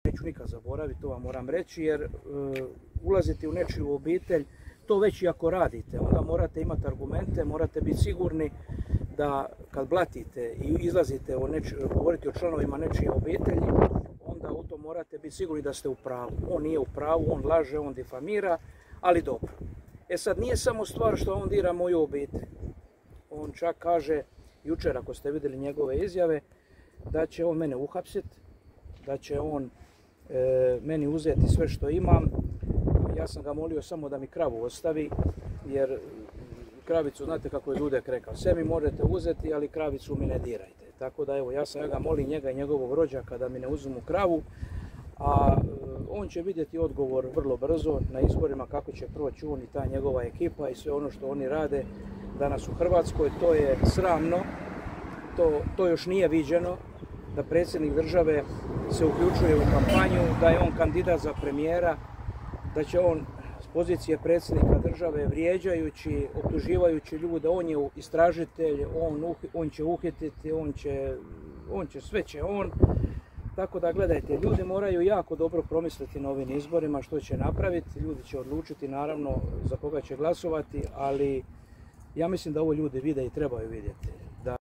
neću nikad zaboraviti, to vam moram reći, jer ulaziti u nečiju obitelj, to već i ako radite, onda morate imati argumente, morate biti sigurni da kad blatite i izlazite govoriti o članovima nečije obitelji, onda u to morate biti sigurni da ste u pravu. On nije u pravu, on laže, on difamira, ali dobro. E sad, nije samo stvar što on dira moju obitelj. On čak kaže, jučer ako ste vidjeli njegove izjave, da će on mene uhapsiti, da će on meni uzeti sve što imam. Ja sam ga molio samo da mi kravu ostavi, jer kravicu, znate kako je Dudek rekao, sve mi možete uzeti, ali kravicu mi ne dirajte. Tako da evo, ja ga molim njega i njegovog rođaka da mi ne uzmu kravu, a on će vidjeti odgovor vrlo brzo na izborima kako će proći on i ta njegova ekipa i sve ono što oni rade danas u Hrvatskoj. To je sramno, to još nije viđeno, da predsjednik države se uključuje u kampanju, da je on kandidat za premijera, da će on s pozicije predsjednika države vrijeđajući, optuživajući ljude, on je istražitelj, on će uhititi, sve će on. Tako da gledajte, ljudi moraju jako dobro promisliti na ovim izborima što će napraviti, ljudi će odlučiti naravno za koga će glasovati, ali ja mislim da ovo ljudi vide i trebaju vidjeti.